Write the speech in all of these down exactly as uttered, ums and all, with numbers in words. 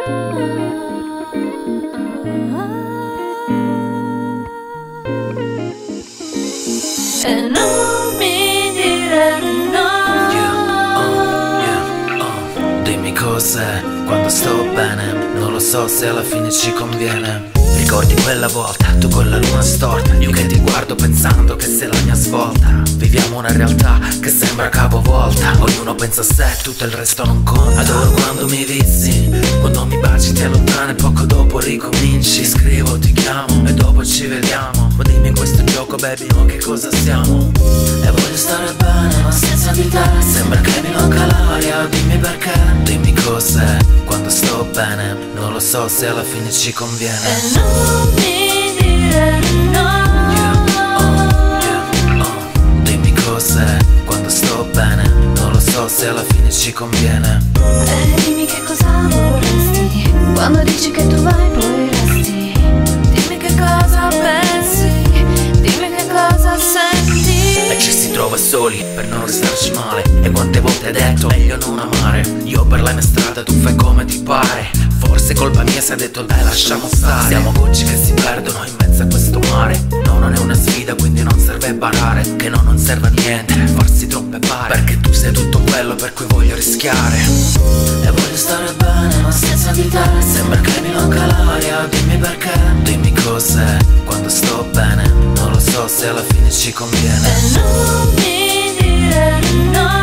E non mi dire no. Yeah, oh, yeah, oh. Dimmi cos'è quando sto bene, non lo so se alla fine ci conviene. Ricordi quella volta, tu con la luna storta, io che ti guardo pensando che sei la mia svolta. Viviamo una realtà che sembra capovolta, ognuno pensa a sé, tutto il resto non conta. Adoro quando mi vizi, quando mi baci ti allontani e poco dopo ricominci. Scrivo, ti chiamo e dopo ci vediamo, ma dimmi in questo gioco baby no che cosa siamo. E voglio stare bene ma senza di te, sembra che mi manca l'aria, dimmi perché. Dimmi cos'è quando sto bene, non lo so se alla fine ci conviene. E non mi dire no. Yeah, oh, yeah, oh. Dimmi cos'è quando sto bene, non lo so se alla fine ci conviene. E dimmi che cosa vorresti quando dici che tu vai poi resti. Dimmi che cosa pensi, dimmi che cosa senti. E ci si trova soli per non restarci male. E quante volte hai detto meglio non amare. Io per la mia strada, tu fai come ti pare. Forse colpa mia se hai detto dai lasciamo stare. Siamo gocce che si perdono in mezzo a questo mare. No, non è una sfida quindi non serve barare, che no, non serve a niente farsi troppe pare, perché tu sei tutto quello per cui voglio rischiare. E voglio stare bene ma senza di te, sembra che mi manca l'aria, dimmi perché. Dimmi cos'è quando sto bene, non lo so se alla fine ci conviene. E non mi dire no.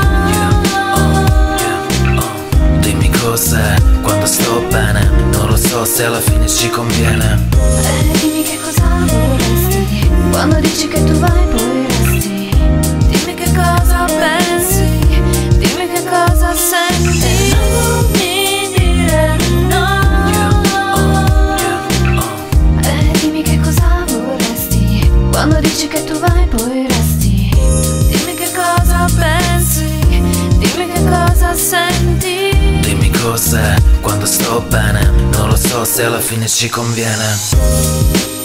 Cos'è quando sto bene, non lo so se alla fine ci conviene. E dimmi che cosa vorresti quando dici che tu vai poi resti. Dimmi che cosa pensi, dimmi che cosa senti. E non mi dire no. Yeah, oh, yeah, oh. E dimmi che cosa vorresti quando dici che tu vai poi resti. Dimmi che cosa pensi, dimmi che cosa senti. Dimmi cos'è quando sto bene, non lo so se alla fine ci conviene.